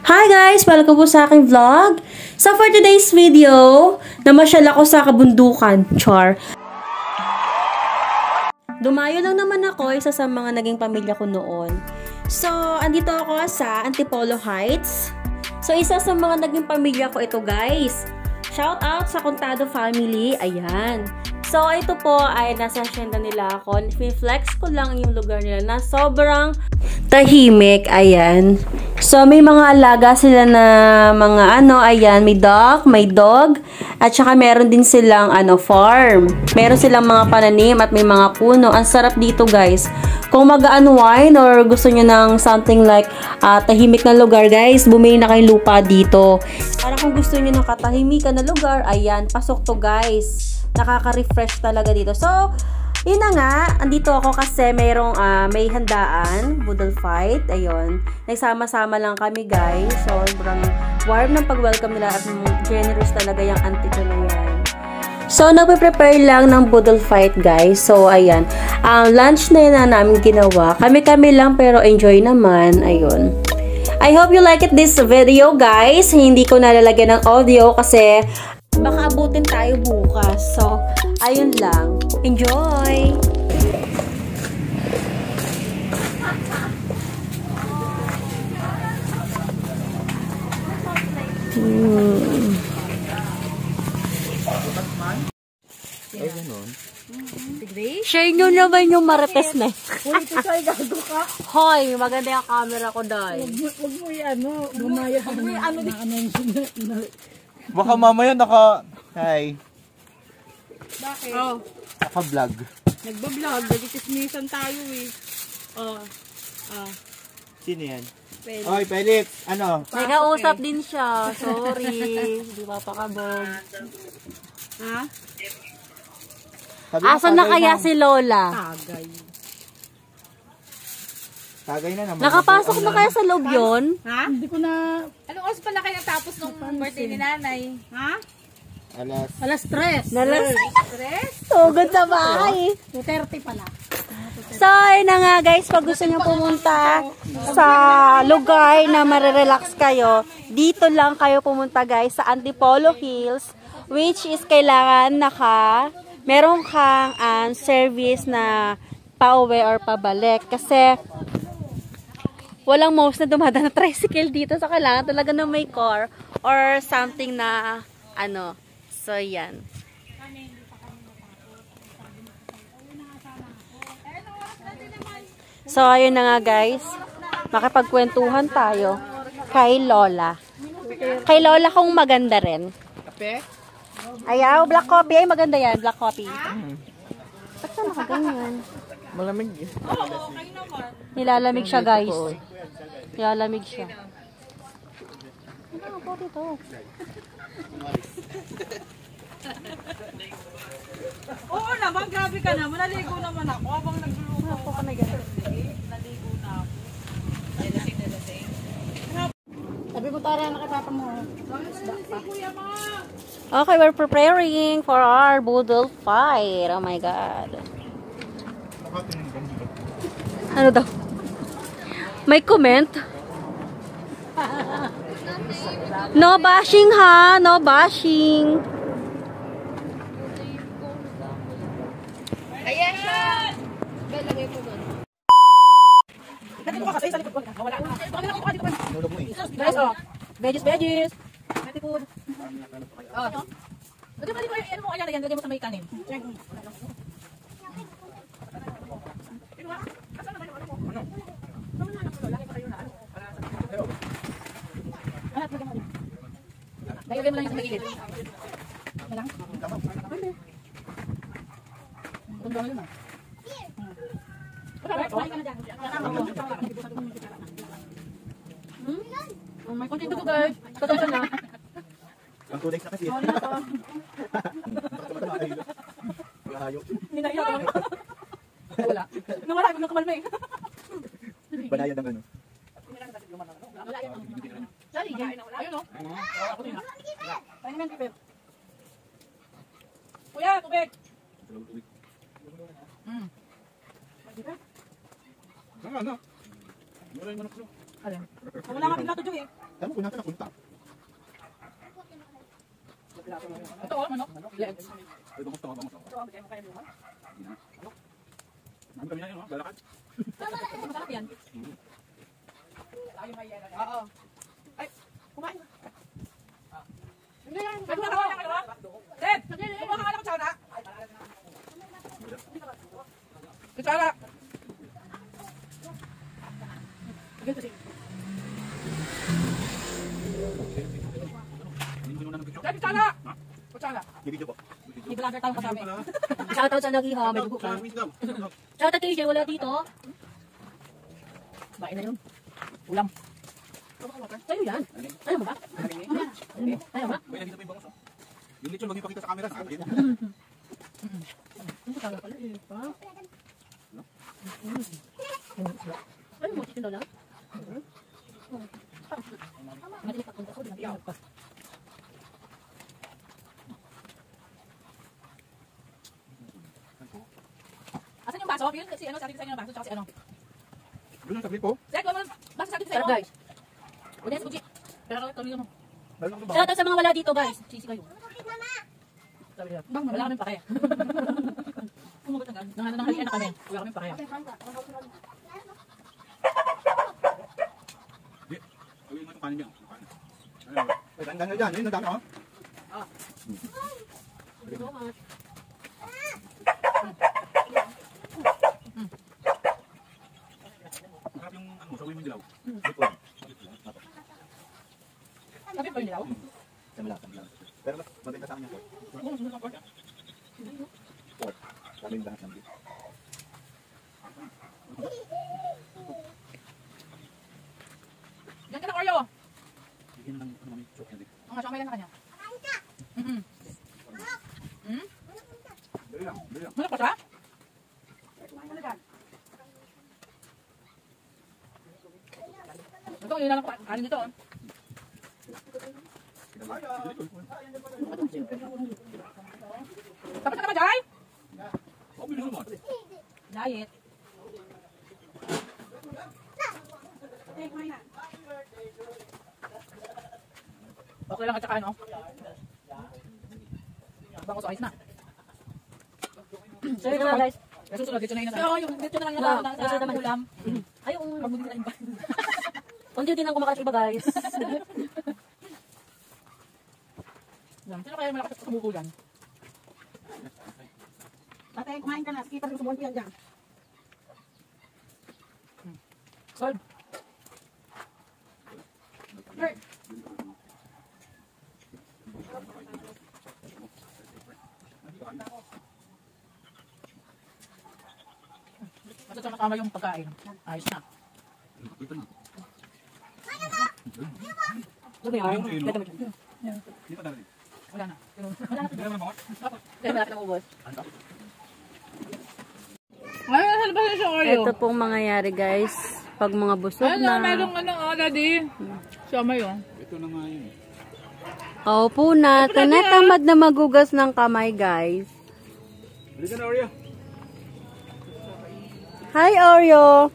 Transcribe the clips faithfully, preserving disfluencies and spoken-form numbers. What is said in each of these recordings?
Hi guys! Welcome po sa aking vlog. So for today's video, namasyal ako sa kabundukan. Char. Dumayo lang naman ako, isa sa mga naging pamilya ko noon. So, andito ako sa Antipolo Heights. So, isa sa mga naging pamilya ko ito guys. Shout out sa Contado family. Ayan. So, ito po ay nasa hacienda nila ako. Flex ko lang yung lugar nila na sobrang tahimik. Ayan. So, may mga alaga sila na mga ano, ayan, may duck, may dog, at saka meron din silang ano, farm. Meron silang mga pananim at may mga puno. Ang sarap dito guys. Kung mag-unwind or gusto nyo ng something like uh, tahimik na lugar guys, bumili na kayong lupa dito. Para kung gusto nyo ng katahimikan na lugar, ayan, pasok to guys. Nakaka-refresh talaga dito. So, yun na nga, andito ako kasi mayroong uh, may handaan, boodle fight, ayun. Nagsama-sama lang kami guys. So, sobrang warm ng pag-welcome nila at generous talaga yung auntie ko na yan. So, nagpe-prepare lang ng boodle fight guys. So, ayan. Ang uh, lunch na yun na namin ginawa. Kami-kami lang pero enjoy naman. Ayun. I hope you like it this video guys. Hindi ko nalalagyan ng audio kasi baka abutin tayo bukas. So, ayun lang. Enjoy! Hmm. Ay, ganun. Share nyo naman yung marites na. Uy, Tisay, gago ka. Hoy, maganda yung camera ko dahil. Huwag mo yung ano, bumaya ka na. Ano na, Baka mamaya naka... Hi. Bakit? Oh, Naka-vlog. nagbablog. Nagkismisan tayo eh. Oh, ah. Sino yan? Felix. Oy, Felix. Ano? May kausap din siya. Sorry. Hindi papakabog. Ha? Sabi mo, Asan na tagay kaya si Lola? Tagay. Tagay na naman. Nakapasok na kaya sa loob yun? Ha? Hindi ko na... Anong oras pala kayo natapos nung birthday ni nanay? Ha? Alas. Alas tres. Nalas. Stress? Tugod sa bahay. Duterte pala. So, ayun na nga guys, pag gusto nyo pumunta sa lugar na marirelax kayo, dito lang kayo pumunta guys sa Antipolo Hills, which is kailangan naka, meron kang um, service na pauwi or pabalik. Kasi, walang most na dumadaan na tricycle dito, so kailangan talaga na may car or something na, ano, so yan. So, ayun na nga guys. Makipagkwentuhan tayo kay Lola. Kay Lola kung maganda rin. Kape? Ayaw, black coffee. Ay, maganda yan, black coffee. Ba't ka nakaganyan? Malamig eh. Nilalamig siya guys. Nilalamig siya. Ano po dito? Oo naman, grabe ka naman. Naligo naman ako habang nagluluto. Ako ka na gano'n. Naligo na ako. Ay, lasing na lasing. Sabi mo tara na kay papa mo. Okay, we're preparing for our boodle fight. Oh my God. Ano daw? May comment? No bashing ha! No bashing! Ayan siya! Lagay ko doon. Nandito ka kasi sa likod ko. Wala. Bakit ako ka dito pa? Nulog mo eh. Guys, oh. Veggies, veggies. Healthy food. Oh. Lagyan mo dito, ano mo kaya na yan? Lagyan mo sa may kanin. Lagyan mo lang yung sa may gilid. Malang? Pwede. Ang dami yun ah. Hmm? Oh, may konti dito guys. Katapos na. Ang tulik na kasi. Malayo. Ninaya ko. Wala. Nawala ko ng kamalmay. Banayan ng ano. Sorry, ayun o. Ayun naman, tubig. Kuya, tubig. Hmm. Ano, ano? Alin? Wala nga bigla to, Joy eh. Tama ko natin napunta. Ito, oh, manok. Legs. Ay, bangus to, bangus to. Ano kami na yun, lalakad? Masarap yan. Oo. Ay, kumain. Hindi yan. Ay, kumakawa na kayo, ha? Red, kumakawa na kutsara. Kutsara. Red, kutsara. Kutsara. Ibigyo po. May vlogger tayong kasama. Wala. Shoutout sa Nagiha, may dugo ka. Shoutout kay Jay, wala dito. Bain na yun. Ulam. Sa'yo yan. Ayaw mo ba? Ayaw ba? May nandito pa yung bangus, oh. Yung lechon, wag yung pakita sa camera, sa akin. Ang kasama pala eh. Ha? Ayaw mo, chicken daw lang? Madilik ako punta ko, di na pa. Asan yung baso? Yun, si ano, sa atin sa inyo ng baso, tsaka si ano. Doon lang saglit po. Zek, wala mo baso sa atin sa Sarap inyo. guys. Wala yung suji. Pero tuloy mo. Meron ako ba? Shoutout sa mga wala dito guys. Cheesy kayo. Sabi niya, bang, wala kami pake. Umugot na gano'n. Nang ano, nang na kami. Wala kami pake. Di, gawin mo itong kanin niya. Kanin. Ayun. Ay, dandan na dyan. Ayun, nadami, oh. Ah. Sarap yung, ano, sabi mo dilaw. Lipon. Sabi pa yun nilaw? Samla, samla. Pero mas maganda sa akin yan, pork. Oo, sumunod ang pork. Pork. Sabi yung lahat ng beef. Diyan ka na, Oreo. Bigyan ng, ano, mami, choke yan, eh. Ang nga, siya may lang sa kanya. Mhm. Hmm? Dali lang, dali lang. Malak pa siya? Ito, yun na lang kanin dito. oh. Tapos na naman, Jai? Oh, bilisan mo. Diet. Okay lang at saka ano? Bangos ayos na. Sorry naman guys. May susunod, dito na yun. Oo, yung dito na lang yung Ah, sa susunod naman. ulam. Ay, yung... Magmuli na iba. Unti-unti nang kumakalas iba guys. Yan. Sino kaya malakas sa sumuko yan? Tatay, kumain ka na. Sige, parang sumuan ko yan dyan. Solve. Hey. Basta sa kasama yung pagkain. Ayos na. Ito na. Sabi nga, ganda mo dyan. Hindi pa dali. Wala na. Pero, wala na. Hindi naman ako. Dahil malaki ng ubos. Ay, saan ba siya Oreo? Ito pong mangyayari guys. Pag mga busog Ano, na. merong ano, oh, daddy. Siya may oh. Ito na nga yun. Opo na. Tinatamad na magugas ng kamay guys. Bili ka na, Oreo. Hi Oreo!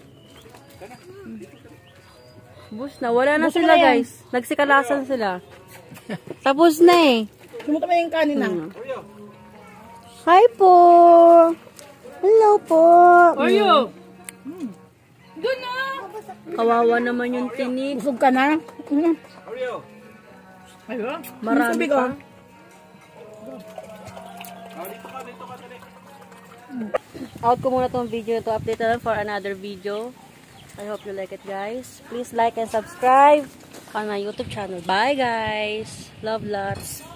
Bus na. Wala na sila guys. Nagsikalasan sila. Tapos na eh. Sumuta mo yung kanin na. Hmm. Hi po! Hello po! Oreo! Doon na! Kawawa naman yung tinik. Busog ka na. Mm. Oreo. Ayun. Marami Tubig, pa. oh. Ah, dito ka, dito ka, dali. Out ko muna tong video to. Update na lang for another video. I hope you like it guys. Please like and subscribe on my YouTube channel. Bye guys! Love lots!